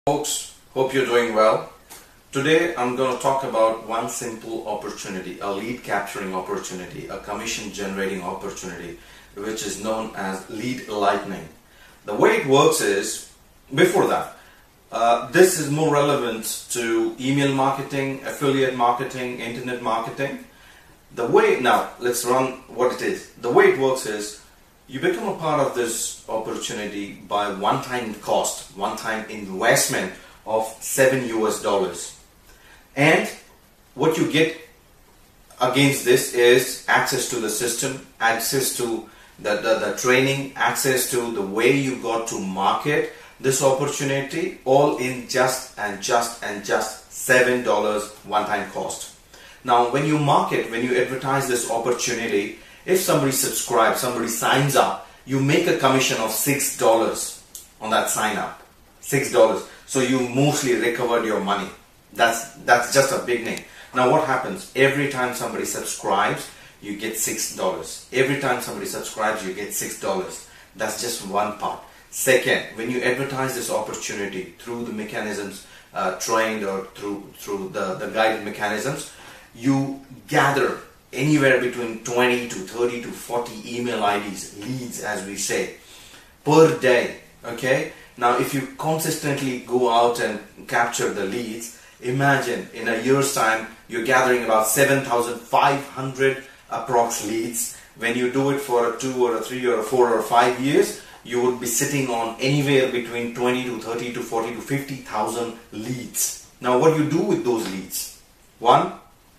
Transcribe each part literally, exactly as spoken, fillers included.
Folks, hope you're doing well. Today I'm going to talk about one simple opportunity, a lead capturing opportunity, a commission generating opportunity, which is known as Lead Lightning. The way it works is, before that, uh, this is more relevant to email marketing, affiliate marketing, internet marketing. The way, now let's run what it is. The way it works is, you become a part of this opportunity by one-time cost, one-time investment of seven U S dollars. And what you get against this is access to the system, access to the, the, the training, access to the way you got to market this opportunity, all in just and just and just seven dollars one-time cost. Now, when you market, when you advertise this opportunity, if somebody subscribes, somebody signs up, you make a commission of six dollars on that sign up. six dollars. So you mostly recovered your money. That's, that's just a beginning. Now what happens? Every time somebody subscribes, you get six dollars. Every time somebody subscribes, you get six dollars. That's just one part. Second, when you advertise this opportunity through the mechanisms uh, trained or through, through the, the guided mechanisms, you gather anywhere between twenty to thirty to forty email I Ds, leads as we say, per day. Okay. Now if you consistently go out and capture the leads, imagine in a year's time you're gathering about seven thousand five hundred approx leads. When you do it for a two or a three or a four or five years, you would be sitting on anywhere between twenty to thirty to forty to fifty thousand leads. Now what do you do with those leads? One,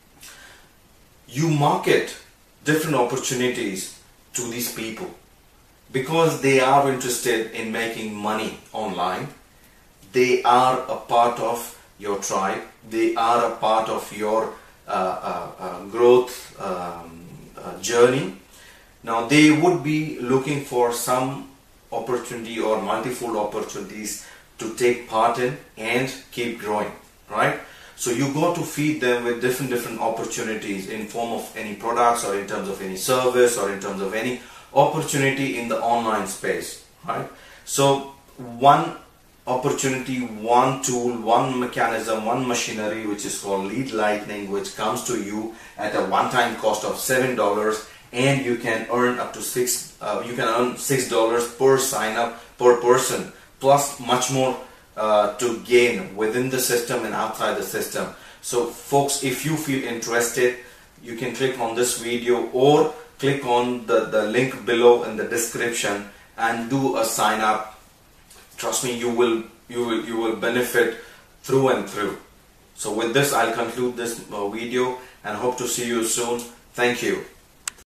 you market different opportunities to these people because they are interested in making money online. They are a part of your tribe. They are a part of your uh, uh, uh, growth um, uh, journey. Now they would be looking for some opportunity or multifold opportunities to take part in and keep growing, right? So you got to feed them with different different opportunities in form of any products or in terms of any service or in terms of any opportunity in the online space, right? So one opportunity, one tool, one mechanism, one machinery which is called Lead Lightning, which comes to you at a one-time cost of seven dollars, and you can earn up to six. Uh, you can earn six dollars per sign up per person, plus much more Uh, to gain within the system and outside the system. So folks, if you feel interested, you can click on this video or click on the, the link below in the description and do a sign up. Trust me, you will you will you will benefit through and through. So with this, I'll conclude this uh, video and hope to see you soon. Thank you.